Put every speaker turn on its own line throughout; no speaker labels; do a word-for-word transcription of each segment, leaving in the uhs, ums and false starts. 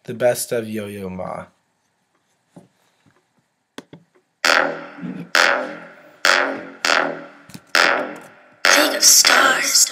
The best of Yo-Yo Ma.
League of Stars.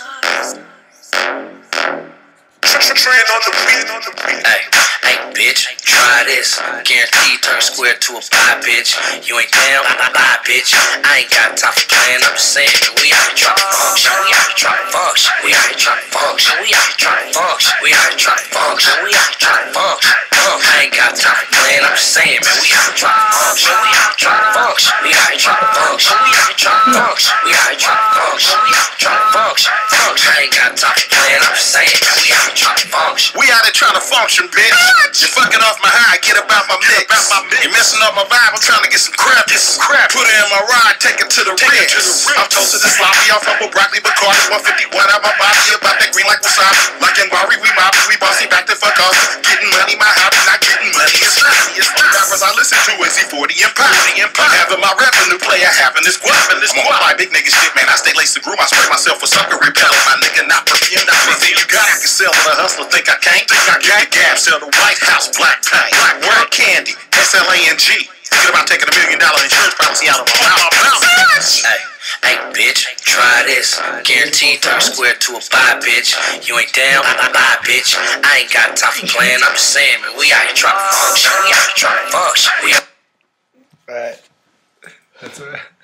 Hey, hey, bitch, try this. Guaranteed turn square to a pie, bitch. You ain't down, bye, bye, bye, bitch. I ain't got time for playing. I'm just saying, man, we out here trying to function. We out here trying to function. We out here trying to function. We out here trying to function. We out here trying to function. We out here trying to function. I ain't got time for playing. I'm just saying, man, we out here trying to function. We out here trying to function. We out here trying to function. We out here trying to function. We out here trying to function. We out here trying to function. I ain't got time for playing. I'm just saying, man, we out here trying to function.
We out here trying to function, bitch. You fucking off my high, get about my mix. You messing up my vibe, I'm trying to get some crap. Get some crap. Put her in my ride, take it to the ridge. I'm toasted and sloppy, off up with broccoli, Bacardi, one fifty-one out my body, about that green like wasabi. Like in Bari, we mobby, we bossy, back the fuck off. Getting money, my hobby, not getting money. It's not, it's not. Rappers I listen to is E forty and Poppy. Having my revenue play, I having this guap. I'm on my big nigga shit, man. I stay laced to groove, I spray myself with sucker repellent. My nigga not perfume, not perfume. You got, I can sell to the hustler, think I can't. Think I can't. Gab, sell the White House, black paint. Black word candy, S L A N G. Thinking about taking a million dollar insurance policy out of my mouth.
Hey, hey, bitch, try this. Guaranteed turn square to a pie, bitch. You ain't down, bye, bye, bye, bitch. I ain't got time for playing. I'm just saying, man, we out here trying to function. We out here trying to function. We out.
Alright. That's it.